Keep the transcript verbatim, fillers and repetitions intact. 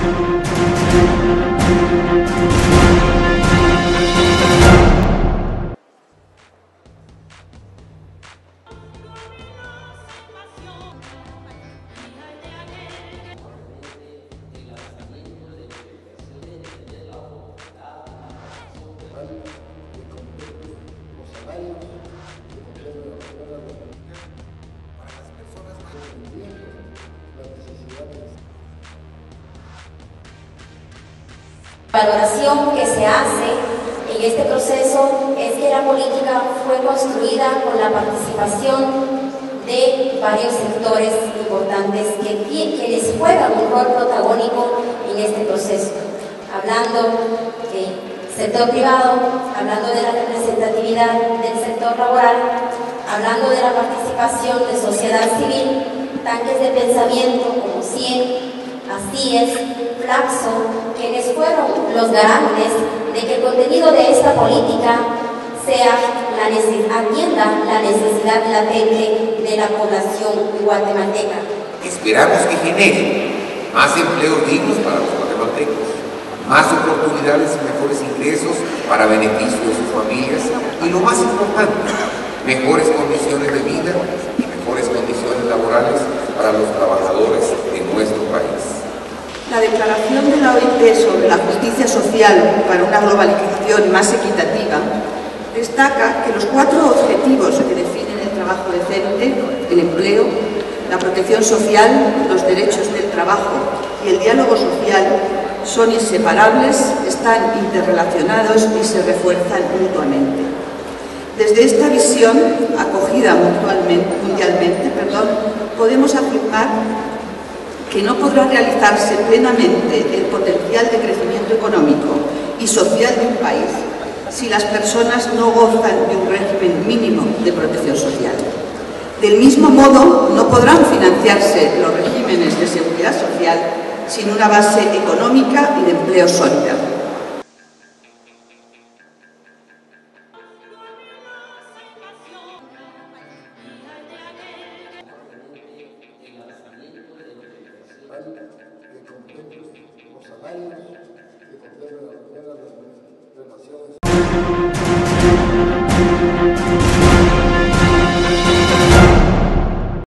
La valoración que se hace en este proceso es que la política fue construida con la participación de varios sectores importantes que, que les juegan un rol protagónico en este proceso. Hablando del sector privado, hablando de la representatividad del sector laboral, hablando de la participación de sociedad civil, tanques de pensamiento como CIE, ASIES, Flaxo, quienes fueron los garantes de que el contenido de esta política sea la atienda la necesidad latente de la población guatemalteca. Esperamos que genere más empleos dignos para los guatemaltecos, más oportunidades y mejores ingresos para beneficio de sus familias y, lo más importante, mejores condiciones de vida y mejores condiciones laborales para los trabajadores de nuestro país. La declaración de la O I T sobre la justicia social para una globalización más equitativa destaca que los cuatro objetivos que definen el trabajo decente, el empleo, la protección social, los derechos del trabajo y el diálogo social son inseparables, están interrelacionados y se refuerzan mutuamente. Desde esta visión, acogida mundialmente, perdón, podemos afirmar que no podrá realizarse plenamente el potencial de crecimiento económico y social de un país si las personas no gozan de un régimen mínimo de protección social. Del mismo modo, no podrán financiarse los regímenes de seguridad social sin una base económica y de empleo sólida. de completos los salarios, que contemplen las relaciones